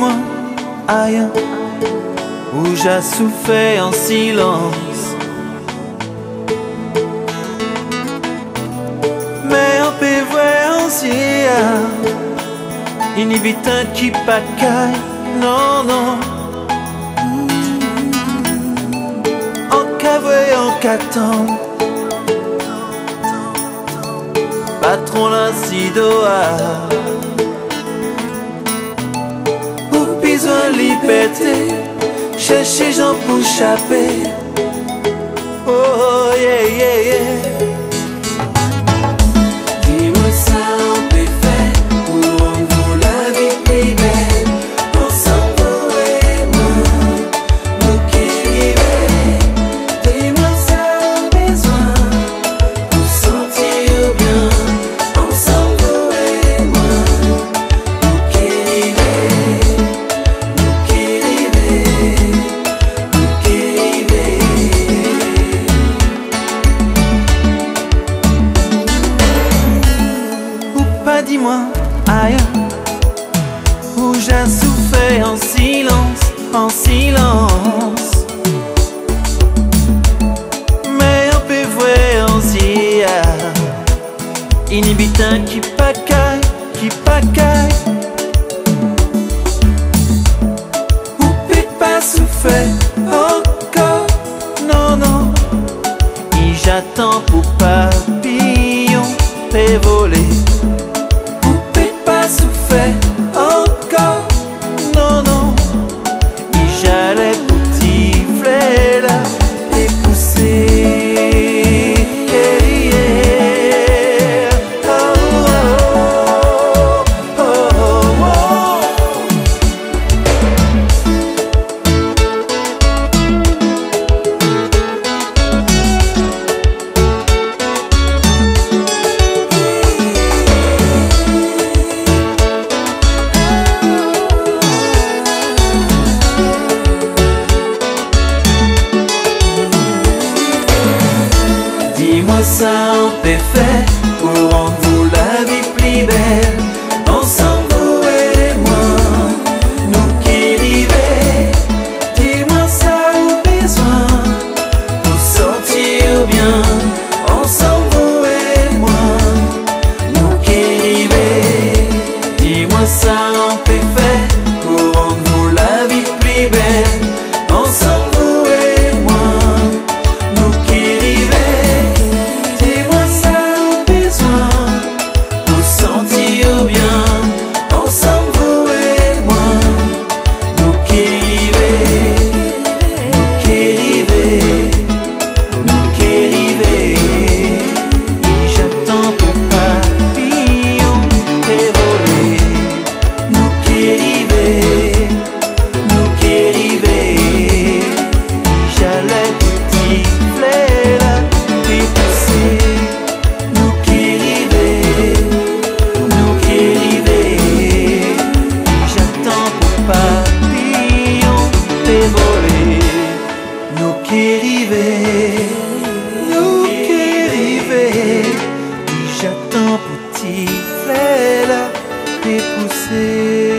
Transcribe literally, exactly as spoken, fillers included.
dis-moi, aïe, où j'ai souffert en silence. Mais on peut voir aussi inhibitant qui pas caille, non, non. En cavoué, en caton, patron la sidoa. Pour besoin liberté, chercher gens pour échapper. Oh yeah yeah yeah. Dis-moi ça on peut faire pour rendre la vie plus belle. Ensemble vous et moi, nous qui vivons. Dis-moi ça on a besoin pour sentir bien. Ensemble vous et moi, nous qui vivons, nous qui vivons, nous qui vivons. Ou pas dis-moi, aïe, où j'ai souffert en silence, en silence. Mais on peut voir aussi inhibitant qui pas caille, qui pas caille. Ou peut pas souffrir encore, non, non. Et j'attends pour papillon et voler. Ou peut pas souffrir encore, non, non. Et j'allais pour tifler là et pousser. Yeah, yeah. Oh, oh, oh, oh, oh. Dis-moi ça on peut faire pour rendre vous la vie plus belle. Ensemble vous et moi, nous qui vivons. Dis-moi ça on a besoin pour sortir bien. Ensemble vous et moi, nous qui vivons. Dis-moi ça on peut faire pour rendre vous la vie plus belle. Ensemble vous et moi, nous qui vivons. Dis-moi ça on a besoin pour sentir bien. Ensemble vous et moi, nous qui vivons, nous qui vivons, nous qui vivons. Et j'attends pour papillon et voler. Nous qui vivons, nous qui vivons. J'allais petit fleur là et pousser. Nous qui vivons, nous qui vivons. J'attends pour papillon et voler. Nous qui rivés, nous qui rivés. Et j'attends pour petit fleur là et pousser.